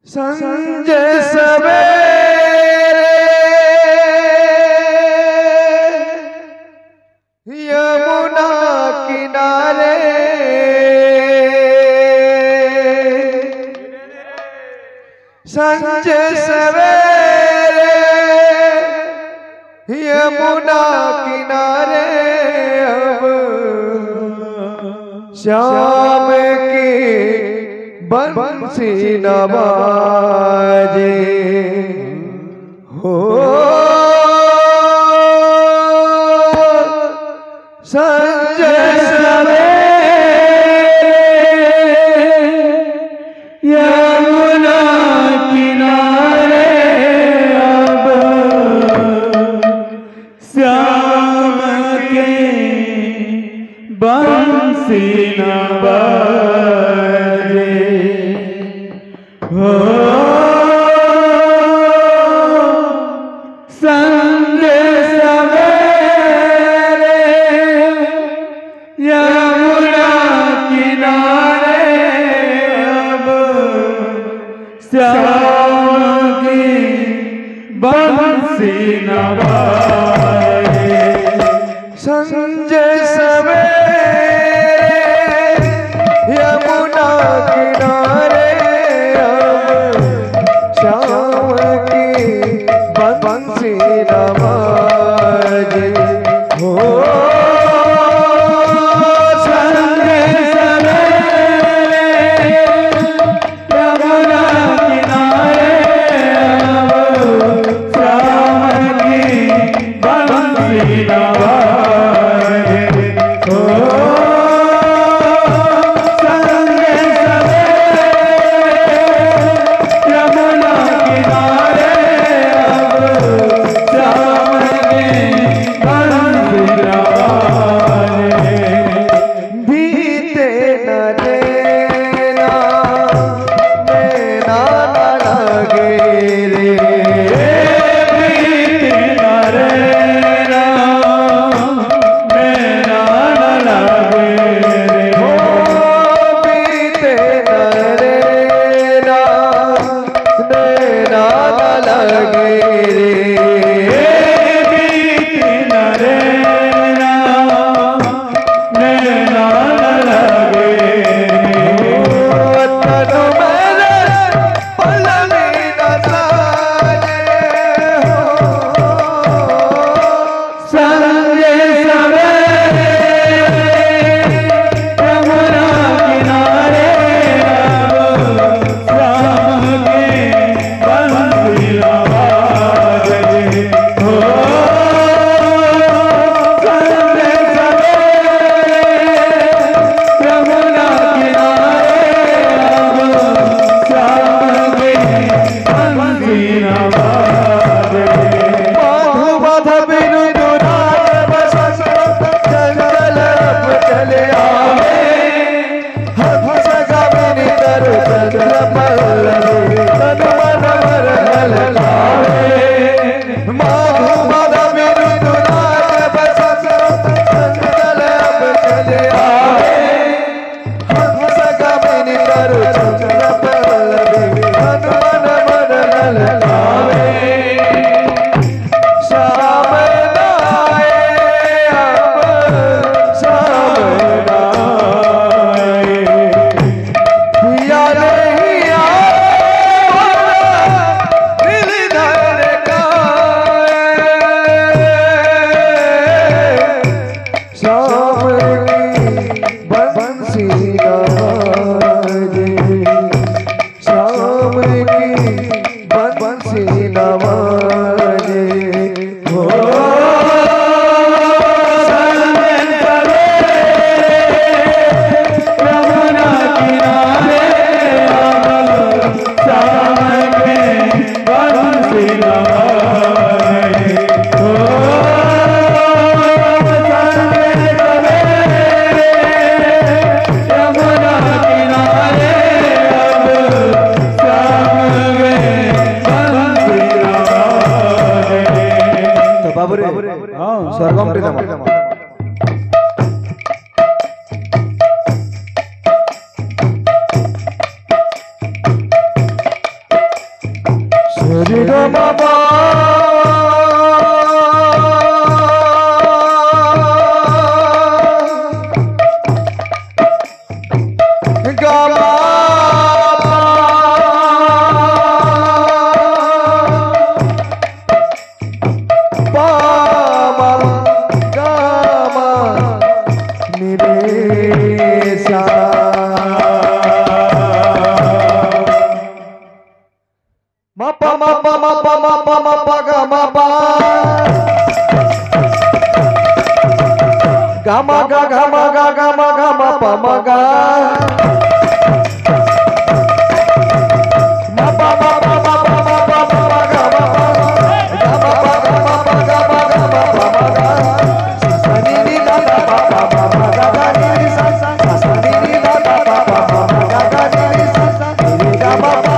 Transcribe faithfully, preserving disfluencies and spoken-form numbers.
संजय सवेरे यमुना किनारे संजय सवेरे यमुना किनारे अब श्याम की बंसी न बाजे हो संजय सवेरे यमुना किनारे अब श्याम के बंसी न बाजे हो संजय सवेरे यमुना किनारे अब श्याम की बंसी न बाजे संजय सवेरे यमुना किनारे श्याम की बंसी न बाजे हो संजय सवेरे यमुना किनारे श्याम की बंसी न बाजे हो स्वर्गम ma pa ga ma pa ma ga ma ni re sa ma pa ma pa ma pa ma pa ma pa ga ma pa ga ma ga ga ma ga ga ma ga ma pa ma ga ma pa ma pa ma pa ma pa ma pa ga ma pa ga ma pa ga ma pa ga ma ga ma pa ma ga sa ni ni da da pa pa ma ma ga ga ni sa sa sa ni ni da da pa pa ma ma ga ga ni sa sa ni ga ma pa